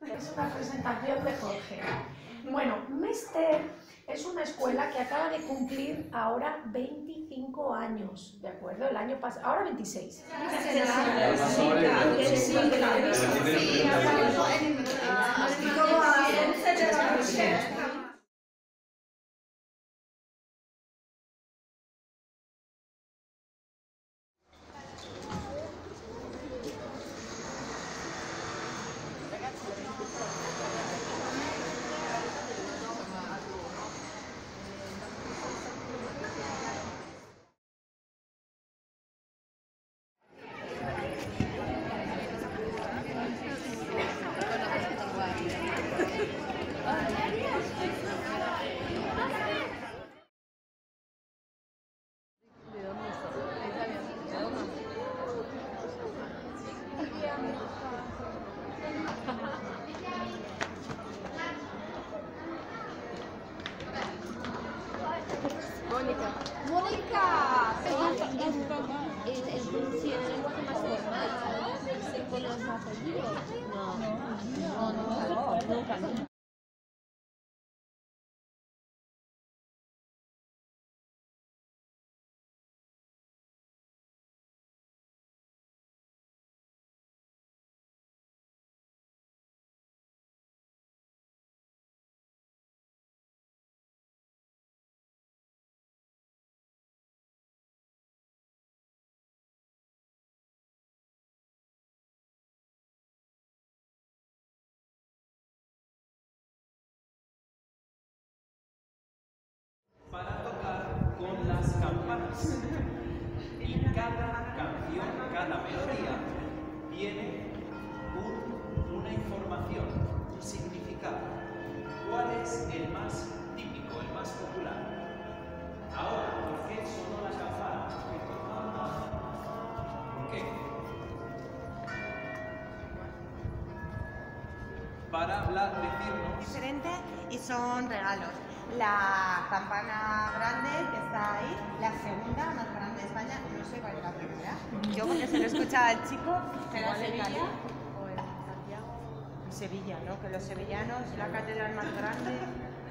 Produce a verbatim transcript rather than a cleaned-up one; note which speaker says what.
Speaker 1: Es una presentación de Jorge. Bueno, Mester es una escuela que acaba de cumplir ahora veinticinco años, ¿de acuerdo? El año pasado, ahora veintiséis.
Speaker 2: Mónica. ¡Mónica! Es el lenguaje más formal. ¿Con los apellidos? No. No, nunca. Nunca.
Speaker 3: Para tocar con las campanas. Y cada canción, cada melodía, tiene un, una información, un significado. ¿Cuál es el más típico, el más popular? Ahora, ¿por qué sonó la campana? ¿Por qué? Para hablar, decirnos...
Speaker 4: Diferente y son regalos. La campana grande que está ahí, la segunda más grande de España, no sé cuál es la primera. Yo porque se lo escuchaba al chico, ¿era Sevilla o en Santiago? En Sevilla, ¿no? Que los sevillanos, la catedral más grande.